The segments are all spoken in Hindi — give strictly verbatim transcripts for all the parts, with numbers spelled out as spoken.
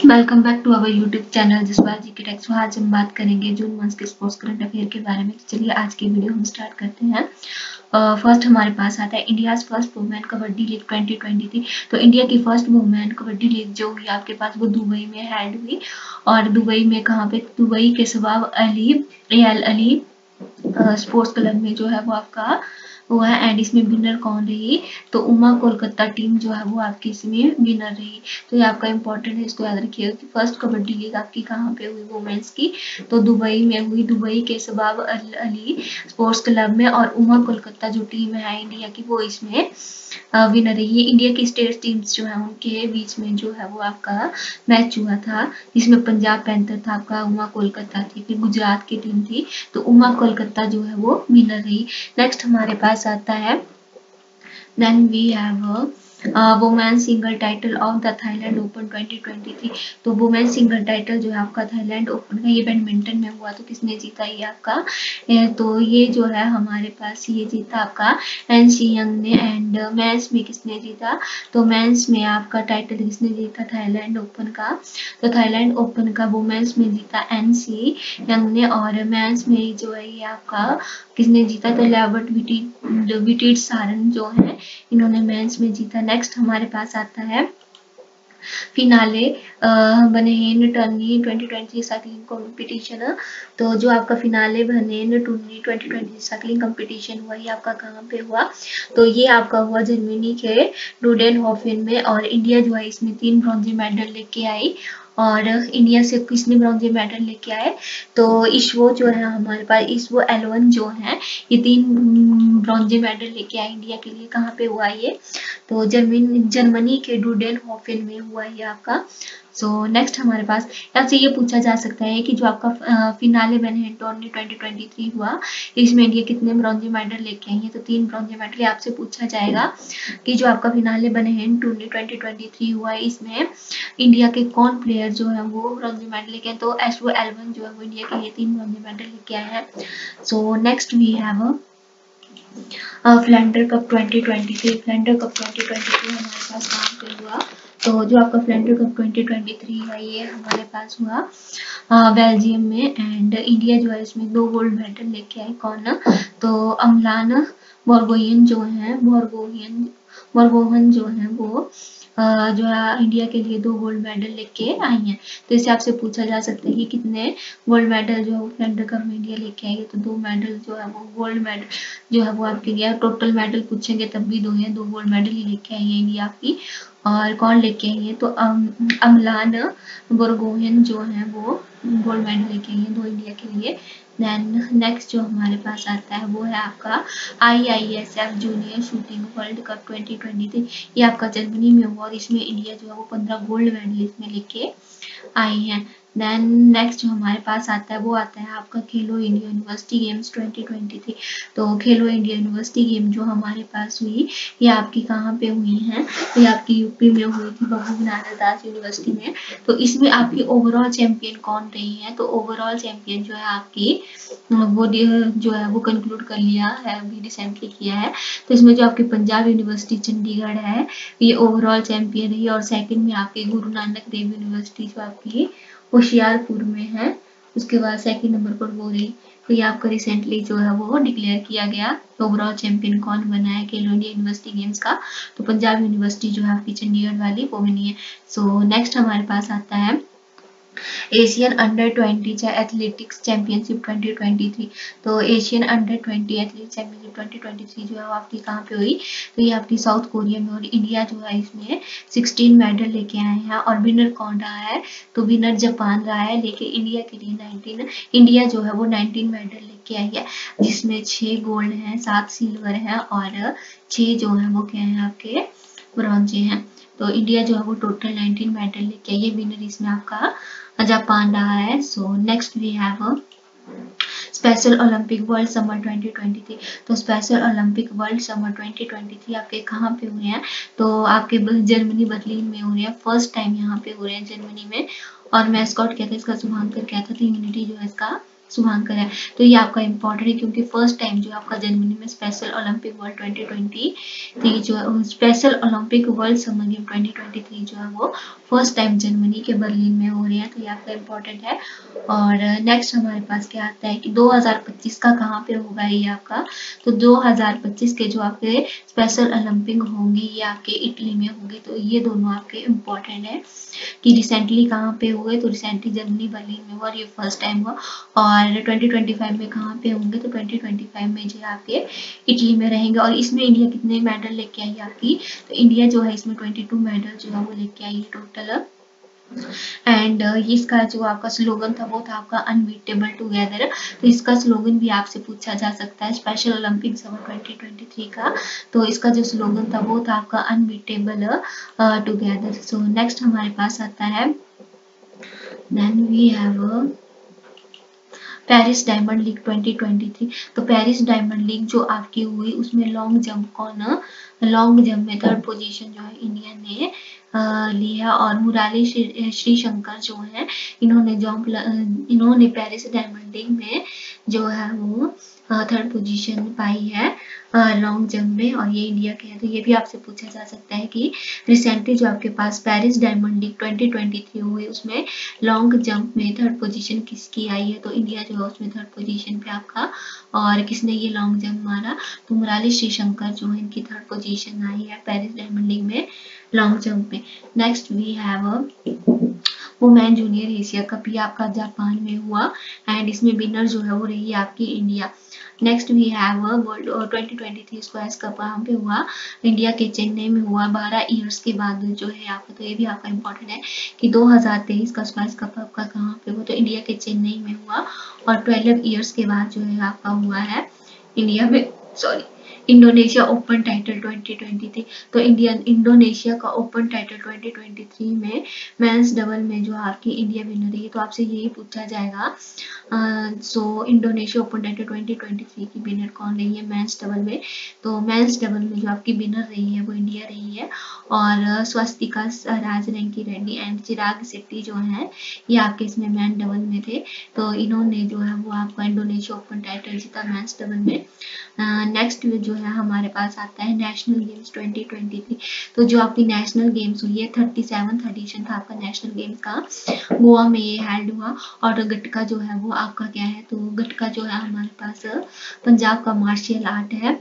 Welcome back to our YouTube channel Jaswal ji के टेक्स। आज हम बात करेंगे जून मंथ के स्पोर्ट्स करंट अफेयर के बारे में। चलिए आज की वीडियो हम स्टार्ट करते हैं। फर्स्ट uh, हमारे पास आता है India's first women kabaddi league twenty twenty three. तो इंडिया की फर्स्ट वुमेन कबड्डी लीग जो हुई आपके पास वो दुबई में हेल्ड हुई। और दुबई में कहाँ पे? दुबई के Shabab Ali El Ali sports club में जो है वो आपका हुआ है। एंड इसमें विनर कौन रही? तो उमा कोलकाता टीम जो है वो आपकी इसमें विनर रही। तो ये आपका इंपॉर्टेंट है, इसको याद रखिएगा कि फर्स्ट कबड्डी लीग आपकी कहाँ पे हुई वुमेन्स की? तो दुबई में हुई, दुबई के शबाब अली स्पोर्ट्स क्लब में। और उमा कोलकाता जो टीम है इंडिया की वो इसमें विनर रही है। इंडिया की स्टेट टीम्स जो है उनके बीच में जो है वो आपका मैच हुआ था, जिसमें पंजाब पैंथर था आपका, उमा कोलकाता थी, फिर गुजरात की टीम थी। तो उमा कोलकाता जो है वो विनर रही। नेक्स्ट हमारे पास आता है then we have women single title of the Thailand open twenty twenty three. तो वुमेन सिंगल टाइटल जो है आपका थाईलैंड ओपन का, ये बैडमिंटन में हुआ। तो किसने जीता ये आपका? तो ये जो है हमारे पास ये जीता आपका एन सी यंग ने। एंड मेंस में किसने जीता? तो मेंस में आपका टाइटल किसने जीता थाईलैंड ओपन का? तो थाईलैंड ओपन का वुमेन्स में जीता एन सी यंग ने। और मेंस में जो है ये आपका किसने जीता? तो लेवर्ट विटिट सारन जो है इन्होंने मेंस में जीता। नेक्स्ट हमारे पास आता है फिनाले बनेन tourney twenty twenty cycling competition. तो जो आपका फिनाले बनेन tourney twenty twenty cycling competition हुआ, ये आपका कहाँ पे हुआ? तो ये आपका हुआ जर्मनी के डुडेनहोफेन में। और इंडिया जो है इसमें तीन ब्रॉन्जी मेडल लेके आई। और इंडिया से किसने ब्रॉन्जी मेडल लेके आए? तो ईश्वो जो है हमारे पास, ईश्वो एलवन जो है ये तीन ब्रॉन्जी मेडल लेके आए इंडिया के लिए। कहाँ पे हुआ ये? तो जर्मनी जर्मनी के डुडेनहोफेन में हुआ ये आपका। सो so, नेक्स्ट हमारे पास आपसे ये पूछा जा सकता है कि जो आपका फिनाले बने टूर्नी ट्वेंटी ट्वेंटी थ्री हुआ, इसमें इंडिया कितने ब्रॉन्जी मेडल लेके आई है? तो तीन ब्रॉन्जी मेडल आपसे पूछा जाएगा कि जो आपका फिनाले बने हैं टूर्नी ट्वेंटी ट्वेंटी थ्री हुआ है, इसमें इंडिया के कौन प्लेयर जो है वो ब्रॉन्जी मेडल लेके आए? तो एशवो एलवन जो है वो इंडिया के लिए तीन ब्रॉन्जी मेडल लेके आए हैं। So next we have Flanders cup twenty twenty three. Flanders cup twenty twenty three हमारे पास कहाँ पे हुआ? तो जो आपका Flanders cup twenty twenty three है ये हमारे पास हुआ बेल्जियम में। एंड इंडिया जो है इसमें दो गोल्ड मेडल लेके आए। कौन? तो अमलान बोर्गोहन जो है बोर्गोहन बोर्गोहन जो है वो Uh, जो है इंडिया के लिए दो गोल्ड मेडल लेके आई हैं। तो इससे आपसे पूछा जा सकता है कि कितने गोल्ड मेडल जो है फ्लैंडर कप में इंडिया लेके आई है? तो दो मेडल जो है वो गोल्ड मेडल जो है वो आपके लिए, टोटल मेडल पूछेंगे तब भी दो हैं, दो गोल्ड मेडल ही लेके आई है इंडिया की। और कौन लेके आई है? तो अम, अमलान बोर्गोहन जो है वो गोल्ड मेडल लेके आई है दो इंडिया के लिए। देन नेक्स्ट जो हमारे पास आता है वो है आपका I I S F junior shooting world cup twenty twenty three. ये आपका जर्मनी में हुआ और इसमें इंडिया जो है वो पंद्रह गोल्ड मेडल इसमें लेके आई हैं। देन नेक्स्ट जो हमारे पास आता है वो आता है आपका Khelo India university games twenty twenty three. तो खेलो इंडिया यूनिवर्सिटी गेम जो हमारे पास हुई ये आपकी कहाँ पे हुई हैं? तो ये आपकी यूपी में हुई थी, बाबू नानक दास यूनिवर्सिटी में। तो इसमें आपकी ओवरऑल चैंपियन कौन रही है? तो ओवरऑल चैंपियन जो है आपकी वो जो है वो कंक्लूड कर लिया है, अभी रिसेंटली किया है। तो इसमें जो आपकी पंजाब यूनिवर्सिटी चंडीगढ़ है ये ओवरऑल चैंपियन रही। और सेकंड में आपकी गुरु नानक देव यूनिवर्सिटी जो आपकी होशियारपुर में है, उसके बाद सेकंड नंबर पर वो रही। तो ये आपका रिसेंटली जो है वो डिक्लेयर किया गया ओवरऑल चैंपियन कौन बना है खेलो इंडिया यूनिवर्सिटी गेम्स का। तो पंजाब यूनिवर्सिटी जो है आपकी चंडीगढ़ वाली वो बनी है। सो नेक्स्ट हमारे पास आता है Asian under twenty athletics championship twenty twenty three. तो Asian under twenty athletics championship twenty twenty three जो है वो आपकी कहाँ पे हुई? तो ये आपकी साउथ कोरिया में। और इंडिया जो है इसमें सिक्सटीन मेडल लेके आए हैं। और विनर कौन रहा है? तो विनर जापान रहा है, लेकिन इंडिया के लिए नाइनटीन इंडिया जो है वो नाइनटीन मेडल लेके आई है, जिसमें छः गोल्ड हैं, सात सिल्वर हैं और छः जो है वो क्या है आपके ब्रॉन्जे हैं। तो इंडिया जो है वो टोटल नाइनटीन मेडल लेके आई है। विनर इसमें आपका जापान रहा है। So next we have special Olympic world summer twenty twenty three. तो special Olympic world summer twenty twenty three आपके कहाँ पे हुए हैं? तो आपके जर्मनी बर्लिन में हो रहे हैं, फर्स्ट टाइम यहाँ पे हो रहे हैं जर्मनी में। और मैस्कॉट क्या था इसका? शुभांकर क्या था? तो इम्यूनिटी जो है इसका शुभांकर है। तो ये आपका इम्पोर्टेंट है क्योंकि फर्स्ट टाइम जो आपका जर्मनी में special Olympic world twenty twenty three जो है special Olympic world summer game twenty twenty three जो है वो फर्स्ट टाइम जर्मनी के बर्लिन में हो रहे हैं। तो ये आपका इम्पोर्टेंट है। और नेक्स्ट हमारे पास क्या आता है कि दो हज़ार पच्चीस का कहाँ पे होगा ये आपका, तो दो हज़ार पच्चीस के जो आपके स्पेशल ओलंपिक होंगे ये आपके इटली में होंगे। तो ये दोनों आपके इम्पोर्टेंट है कि रिसेंटली कहाँ पे हुए, तो रिसेंटली जर्मनी बर्लिन में हुआ और ये फर्स्ट टाइम हुआ। और ट्वेंटी ट्वेंटी फाइव में कहाँ पे होंगे, तो ट्वेंटी ट्वेंटी फाइव में जो आपके इटली में रहेंगे। और इसमें इंडिया कितने मेडल लेके आई आपकी, तो इंडिया जो है इसमें बाईस मेडल जो है वो लेके आई है टोटल। एंड uh, इसका जो आपका स्लोगन था वो था आपका अनबीटेबल टुगेदर। तो इसका स्लोगन भी आपसे पूछा जा सकता है special Olympic summer twenty twenty three का। तो इसका जो स्लोगन था वो था आपका अनबीटेबल टुगेदर। सो नेक्स्ट हमारे पास आता है then we have Paris diamond league twenty twenty three. तो पेरिस डायमंड लीग जो आपकी हुई उसमें लॉन्ग जंप कौन, लॉन्ग जंप में थर्ड पोजीशन जो है इंडिया ने लिया। और मुरारी श्री शंकर जो है इन्होंने जंप इन्होंने पेरिस डायमंड लीग में जो है वो थर्ड पोजीशन पाई है लॉन्ग जंप में, और ये इंडिया के हैं। तो ये भी आपसे पूछा जा सकता है कि रिसेंटली जो आपके पास Paris diamond league twenty twenty three हुई उसमें लॉन्ग जंप में थर्ड पोजीशन किसकी आई है, तो इंडिया जो है उसमें थर्ड पोजीशन पे आपका। और किसने ये लॉन्ग जंप मारा, तो मुरारी श्री शंकर जो है इनकी थर्ड पोजीशन आई है पेरिस डायमंड लीग में लॉन्ग जंप में। Next we have women junior Asia cup, ये आपका जापान में हुआ एंड इसमें विनर जो है वो रही है आपकी India. Next we have world twenty twenty three squash cup कहाँ पे हुआ, इंडिया के चेन्नई में हुआ बारह इयर्स के बाद जो है आपका। तो ये भी आपका इम्पोर्टेंट है कि दो हज़ार तेईस का स्क्वैश कप आपका कहाँ पे हुआ, तो इंडिया के चेन्नई में हुआ और ट्वेल्व इयर्स के बाद जो है आपका हुआ है इंडिया में, sorry Indonesia open title twenty twenty three. तो इंडिया इंडोनेशिया का open title twenty twenty three में मेंस डबल में जो आपकी इंडिया विनर रही है। तो आपसे यही पूछा जाएगा so Indonesia open title twenty twenty three की विनर कौन रही है मेंस डबल में, तो मेंस डबल में जो आपकी विनर रही है वो इंडिया रही है। और स्वस्तिका राज रैंकी रेड्डी एंड चिराग शेट्टी जो है ये आपके इसमें मैन डबल में थे। तो इन्होंने जो है वो आपका इंडोनेशिया ओपन टाइटल जीता मेंस डबल में। नेक्स्ट uh, जो है हमारे पास आता है national games twenty twenty three. तो जो आपकी नेशनल गेम्स हुई है थर्टी सेवन्थ एडिशन था आपका नेशनल गेम्स का, गोवा में ये हेल्ड हुआ। और गटका जो है वो आपका क्या है, तो गटका जो है हमारे पास पंजाब का मार्शल आर्ट है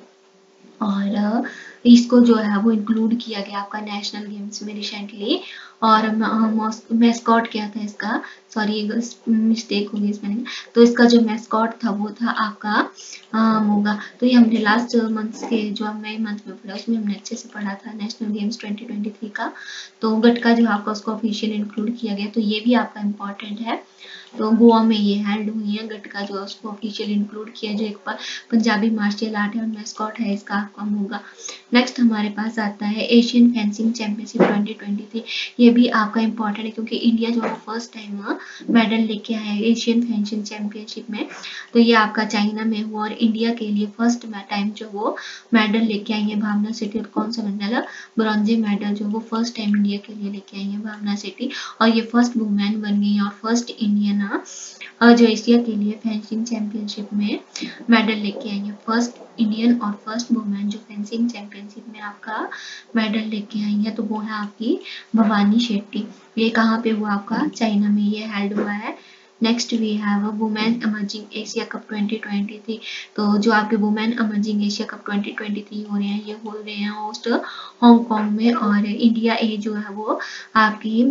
और इसको जो है वो इंक्लूड किया गया आपका नेशनल गेम्स में रिसेंटली। और मैस्कॉट क्या था इसका, सॉरी मिस्टेक हो गई इसमें, तो इसका जो मैस्कॉट था वो था आपका मोगा। तो ये हमने लास्ट मंथ के जो मई मंथ में पढ़ा उसमें हमने अच्छे से पढ़ा था national games twenty twenty three का। तो गटका जो आपका उसको ऑफिशियल इंक्लूड किया गया, तो ये भी आपका इम्पोर्टेंट है। तो गोवा में ये हेल्ड हुई है, गटका जो है उसको ऑफिशियल इंक्लूड किया जो एक पंजाबी मार्शल आर्ट है और मैस्कॉट है इसका आपका मोगा। नेक्स्ट हमारे पास आता है Asian fencing championship twenty twenty three. ये भी आपका इम्पोर्टेंट है क्योंकि इंडिया जो है फर्स्ट टाइम मेडल लेके आया है एशियन फेंसिंग चैंपियनशिप में। तो ये आपका चाइना में हुआ और इंडिया के लिए फर्स्ट टाइम जो वो मेडल लेके आई है भावना सिटी। और कौन सा मेडल, ब्रॉन्जे मेडल जो वो फर्स्ट टाइम इंडिया के लिए लेके आई है भावना सिटी। और ये फर्स्ट वुमेन बन गई है और फर्स्ट इंडियन जो एशिया के लिए फेंसिंग चैंपियनशिप में मेडल लेके आई है, फर्स्ट इंडियन और फर्स्ट वुमेन जो फेंसिंग चैंपियनशिप में आपका मेडल लेके आई है। तो वो है आपकी भवानी शेट्टी। ये कहाँ पे हुआ आपका, चाइना में ये हेल्ड हुआ है। Next we have women emerging Asia cup twenty twenty three. तो जो आपके women emerging Asia cup twenty twenty three हो रहे हैं ये हो रहे हैं होस्ट हांगकांग में। और इंडिया ए जो है वो आपकी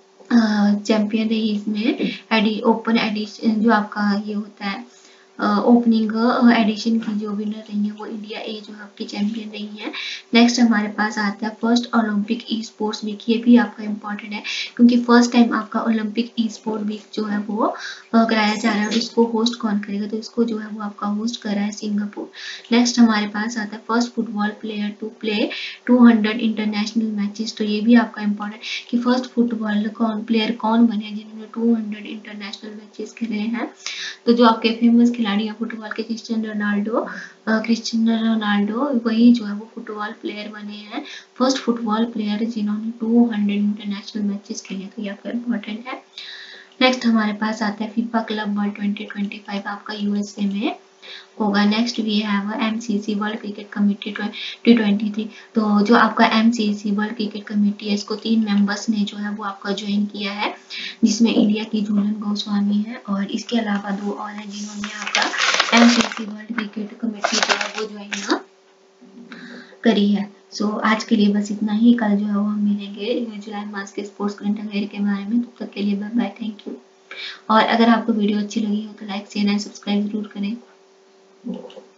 चैंपियन रही इसमें एडी ओपन एडिशन जो आपका ये होता है ओपनिंग एडिशन की जो विनर रही है वो इंडिया ए जो आपकी चैंपियन रही है। नेक्स्ट हमारे पास आता है first Olympic esports week. ये भी आपका इम्पोर्टेंट है क्योंकि फर्स्ट टाइम आपका ओलंपिक ई स्पोर्ट वीक जो है वो कराया जा रहा है और इसको होस्ट कौन करेगा, तो इसको जो है वो आपका होस्ट कर रहा है सिंगापुर। नेक्स्ट हमारे पास आता है first football player to play two hundred international matches. तो ये भी आपका इम्पोर्टेंट कि फर्स्ट फुटबॉल कौन प्लेयर कौन बने जिन्होंने टू हंड्रेड इंटरनेशनल मैचेस खेले हैं। तो जो आपके फेमस खिलाड़ी है फुटबॉल के क्रिस्टियानो रोनाल्डो क्रिस्टियानो रोनाल्डो वही जो है वो फुटबॉल प्लेयर बने हैं, फर्स्ट फुटबॉल प्लेयर जिन्होंने टू हंड्रेड इंटरनेशनल मैचेस खेले। तो ये आपका इम्पोर्टेंट है। नेक्स्ट हमारे पास आता है FIFA club world twenty twenty five, आपका यूएसए में होगा। Next we have MCC world cricket committee twenty twenty three. तो जो आपका एमसीसी वर्ल्ड क्रिकेट कमेटी है, इसको तीन मेंबर्स ने जो है वो आपका ज्वाइन किया है, जिसमें इंडिया की झूलन गोस्वामी है और इसके अलावा दो और हैं जिन्होंने आपका एमसीसी वर्ल्ड क्रिकेट कमेटी जो है वो ज्वाइन करी है। सो so, आज के लिए बस इतना ही। कल जो है वो हम मिलेंगे जुलाई मास के स्पोर्ट्स करंट अफेयर के बारे में। तब तक के लिए बाय बाय, थैंक यू। और अगर आपको वीडियो अच्छी लगी हो तो लाइक शेयर एंड सब्सक्राइब जरूर करें।